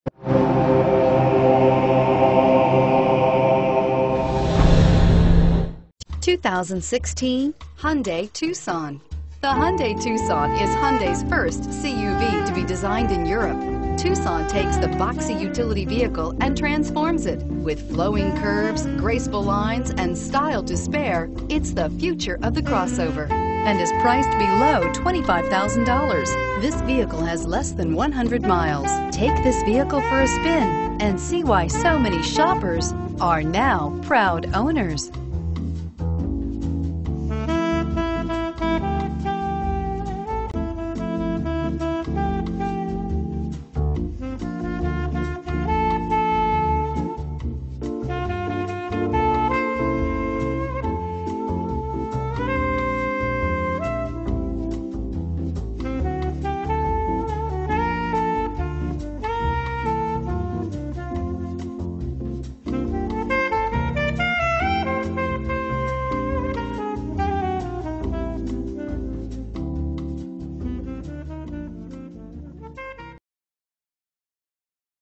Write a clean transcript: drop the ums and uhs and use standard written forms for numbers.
2016 Hyundai Tucson. The Hyundai Tucson is Hyundai's first CUV to be designed in Europe. Tucson takes the boxy utility vehicle and transforms it. With flowing curves, graceful lines, and style to spare, it's the future of the crossover and is priced below $25,000. This vehicle has less than 100 miles. Take this vehicle for a spin and see why so many shoppers are now proud owners.